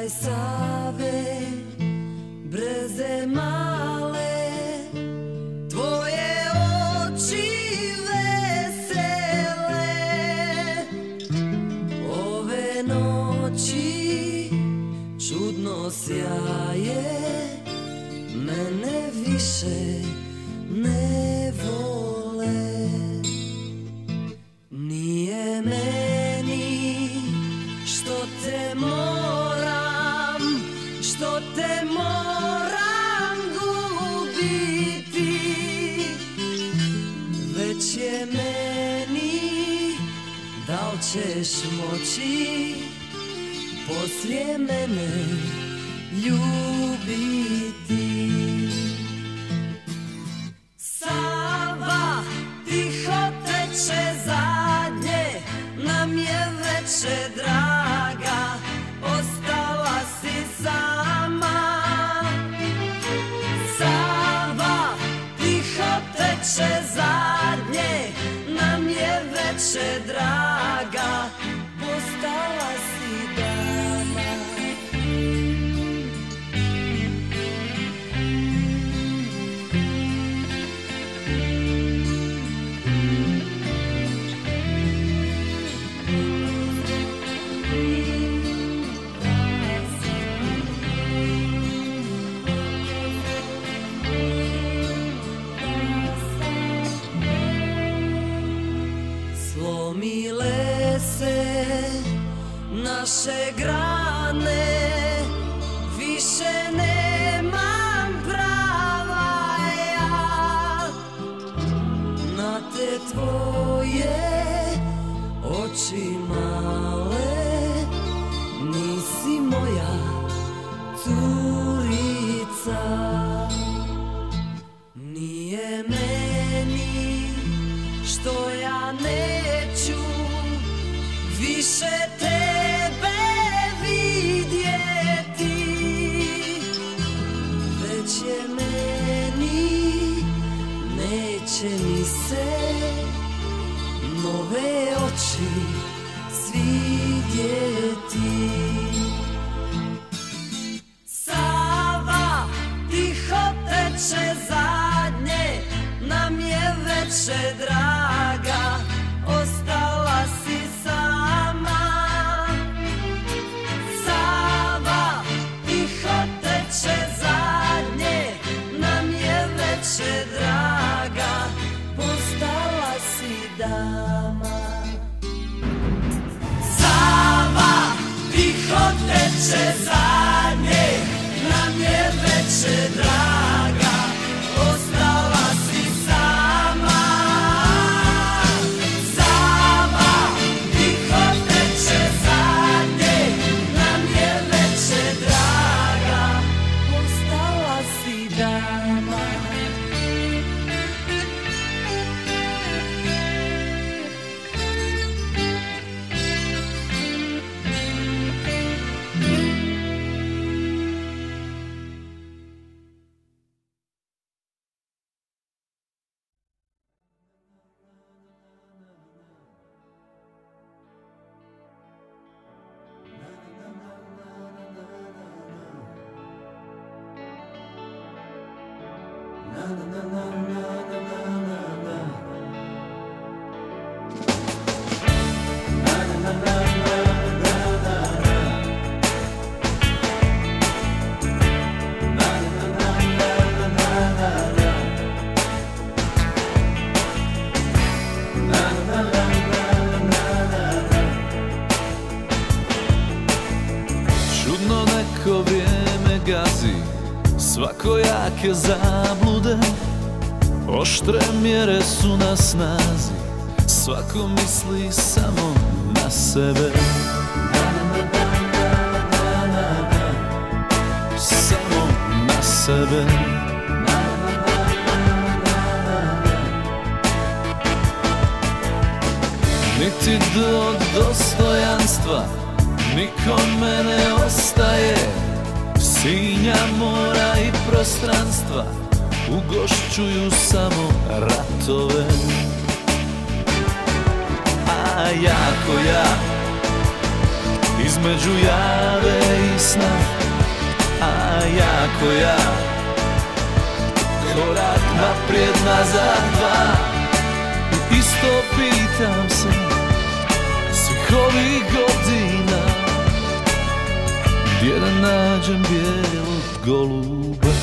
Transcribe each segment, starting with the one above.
Kraj Save, breze male, tvoje oči vesele. Ove noći čudno sjaje, mene više ne vole. Nije meni što te moram gubiti, već je meni da li ćeš moći poslije mene ljubiti. Sava tiho teče zadnje, nam je veče draga, ostala si sama. Sava tiho teče zadnje, nam je veče draga, postala si dama. Slomile se naše grane, više nemam prava ja na te tvoje oči male. Nisi moja curica, nije meni što ja neću više tebe vidjeti, već je meni, neće mi se nove oči svidjeti. Sava tiho teče zadnje, nam je veče draga, ostala si sama. Sava tiho teče zadnje, nam je veče draga, postala si dama. Sava tiho teče zadnje, nam je veče draga, ostala si sama. Sava tiho teče zadnje, nam je veče draga, postala si dama. Čudno neko vrijeme gazi svakojake zablude, oštre mjere su na snazi, svako misli samo na sebe. Samo na sebe. Niti do dostojanstva nikome ne ostaje, sinja mora i prostranstva ugošćuju samo ratove. A jako ja između jave i sna, a ja ko ja, korak naprijed, nazad dva. I isto pitam se svih ovih godina, gdje da nađem bijelog goluba.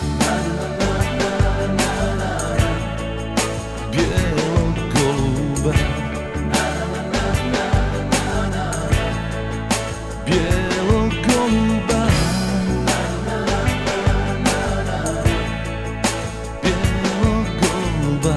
Bijelog goluba, bijelog goluba, bijelog goluba.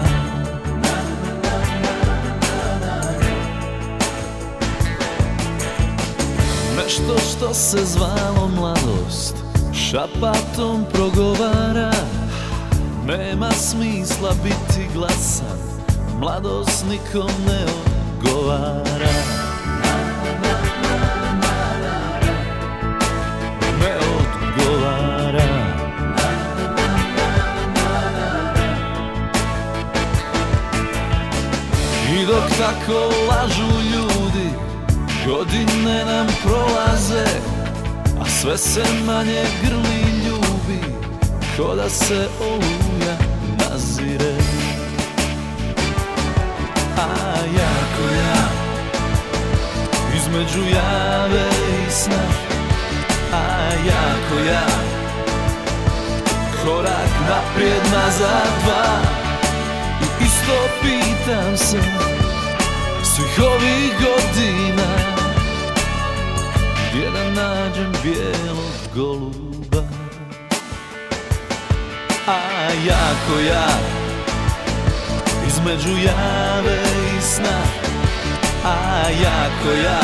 Nešto što se zvalo mladost šapatom progovara, nema smisla biti glasan, mladost nikom ne odgovara. Ne odgovara. I dok tako lažu ljudi, godine nam prolaze, a sve se manje grli i ljubi, ko da se oluja nazire. A ja ko ja, između jave i sna, a ja ko ja, korak naprijed, nazad dva. I isto pitam se svih ovih godina, gdje da nađem bijelog goluba. A ja ko ja, između jave i sna, a ja ko ja,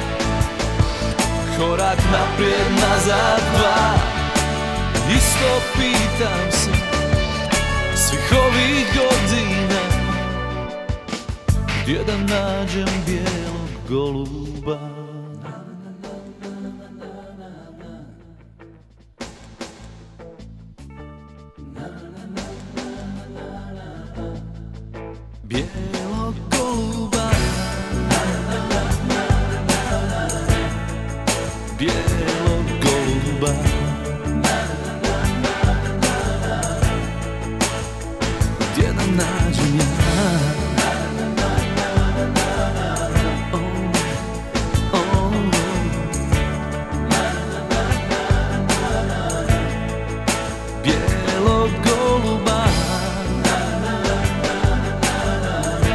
korak naprijed, nazad dva. Isto pitam se svih ovih godina, gdje da nađem bijelog goluba. Bijelog goluba, bijelog goluba, gdje da nađem ja. Bijelog goluba,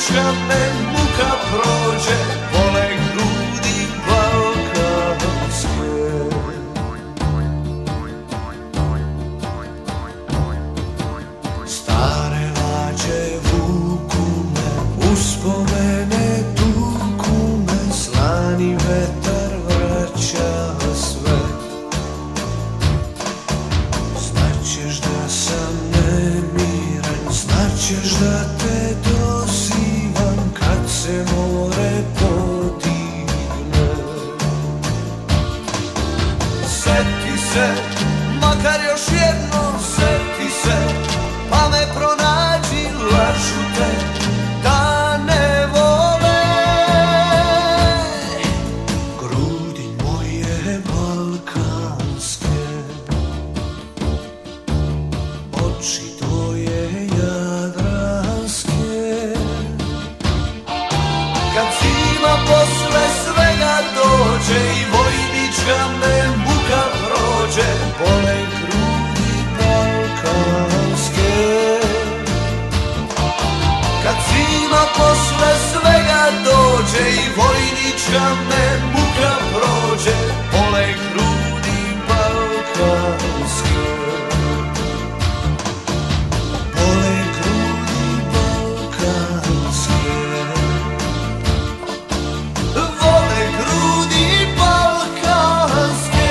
vojnička me muka prođe, bole grudi balkanske. Stare lađe vuku me, uspomene tuku me, slani vetar vraća sve. Znaćeš da sam nemiran, znaćeš da te dozivam kad se more podigne. Sjeti se, makar još jedno, sjeti se, pa me pronađi, lažu te da ne vole. Grudi moje balkanske, oči tvoje jadranske. Kad zima posle svega dođe i vojnička me muka prođe, bole grudi balkanske. Kad zima posle svega dođe i vojnička me muka prođe, bole grudi balkanske. Bole grudi balkanske. Vole grudi balkanske.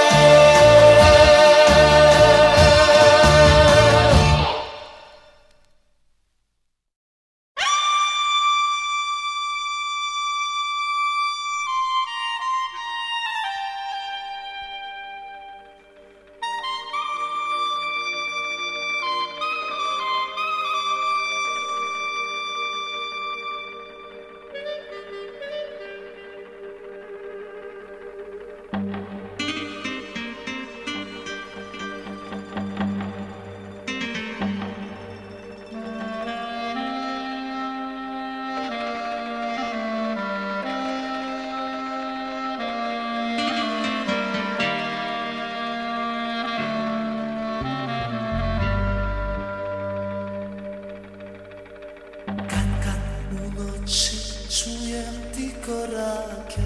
Čujem ti korake,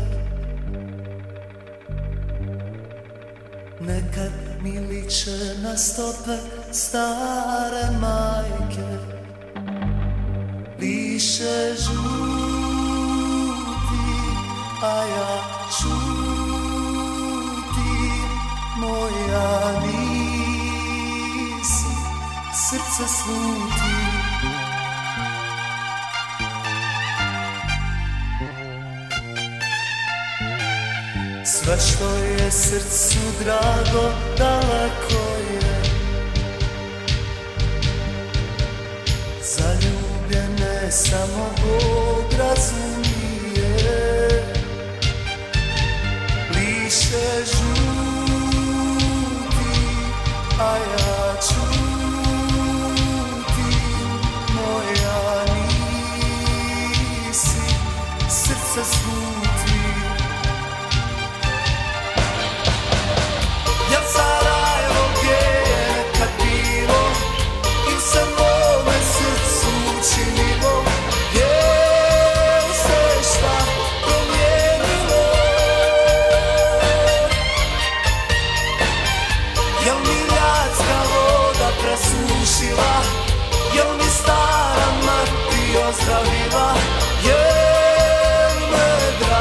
nekad mi liče na stope stare majke. Liše žuti, a ja čutim, moja nisi, srce sluti. Sve što je srcu drago, daleko je. Zaljubljene samo Bog razumije. Liše žuti, a ja čutim, moja nisi, srce sluti. Sarajevo gdje je nekad bilo i se mome srcu činilo, gdje se šta promijenilo. Jel mi ljadska voda presušila, jel mi stara mati ozdravila, jel me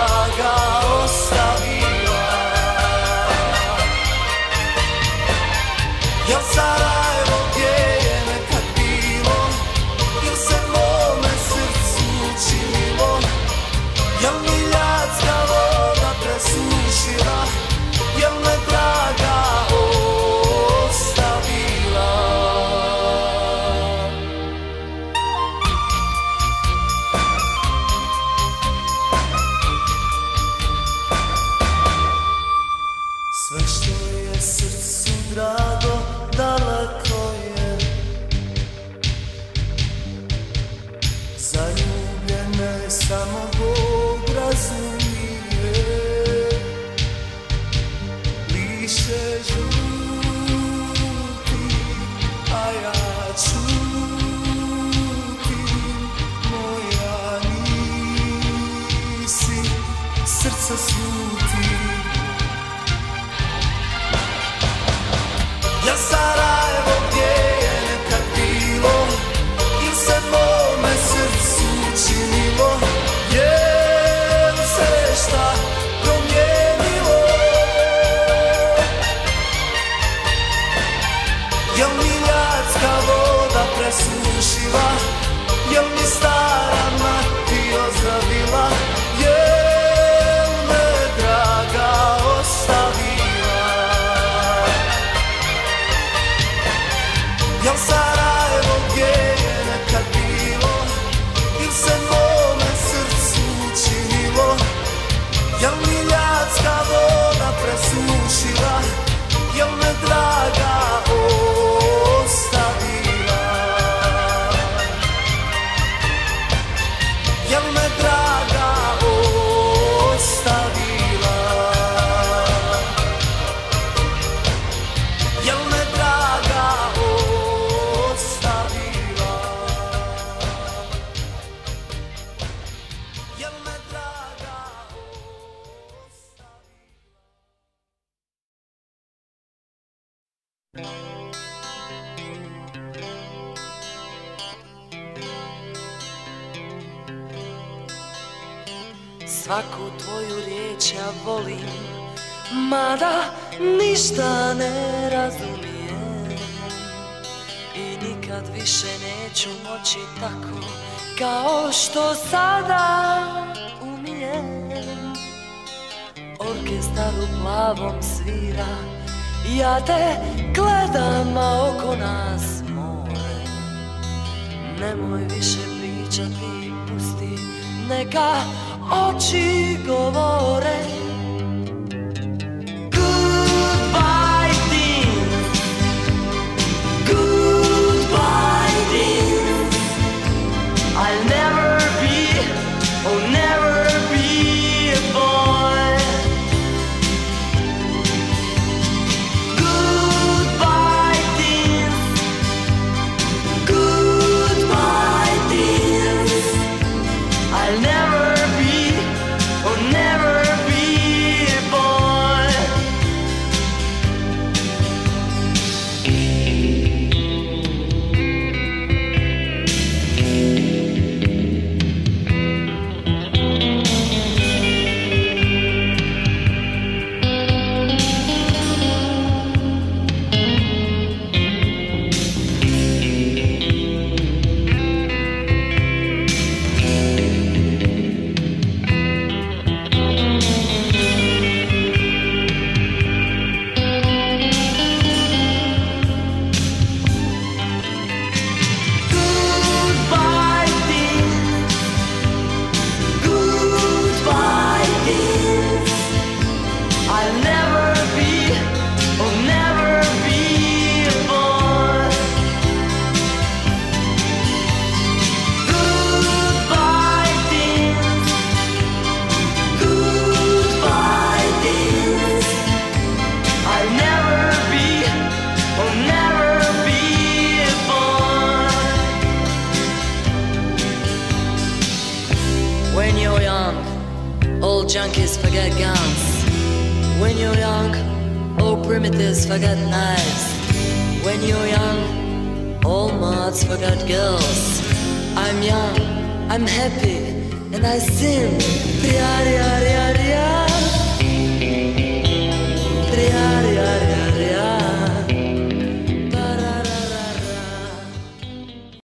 se sluti. Ja Sarajevo gdje je nekad bilo, il se mome srcu činilo, jel se šta promijenilo? Jel mi ljadska voda presušila, jel mi stara mati ozdravila, jel me draga ostavila? Jel Sarajevo gdje je nekad bilo, il se mome srcu činilo, jel mi ljadska voda presušila, jel me draga ostavila? Jel me draga ostavila? Jel me draga ostavila? Jel me draga Svaku tvoju riječ ja volim, mada ništa ne razumijem, i nikad više neću moći tako kao što sada umijem. Orkestar u plavom svira, ja te gledam, a oko nas more. Nemoj više pričati, pusti, neka oči govore. Goodbye dear, goodbye dear, I'll never be, oh never be a boy. Goodbye dear, goodbye dear, I'll never be, oh never be a boy. Goodbye dear, goodbye dear, I'll never be, oh never be a boy. Goodbye dear, goodbye dear, I'll never be, oh never be a boy. When you're young, all junkies forget guns. When you're young, all primitives forget knives. When you're young, all mods forget girls. I'm young, I'm happy, and I sing. Ria, ria,